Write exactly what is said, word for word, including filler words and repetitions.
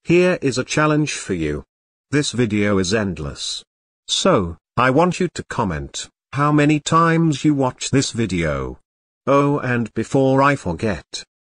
Here is a challenge for you. This video is endless. So, I want you to comment how many times you watch this video. Oh, and before I forget,